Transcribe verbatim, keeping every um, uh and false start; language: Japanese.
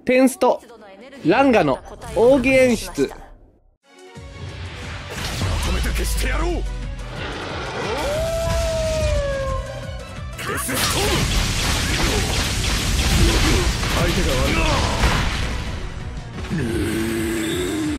テンストランガの奥義演出。 まとめて消してやろう。デスストーム。相手が悪い。